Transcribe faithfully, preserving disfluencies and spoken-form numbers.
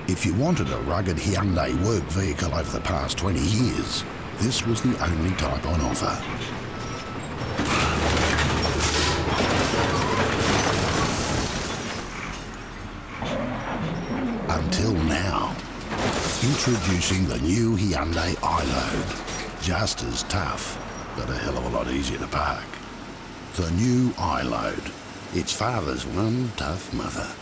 If you wanted a rugged Hyundai work vehicle over the past twenty years, this was the only type on offer. Until now. Introducing the new Hyundai iLoad. Just as tough, but a hell of a lot easier to park. The new iLoad. Its father's one tough mother.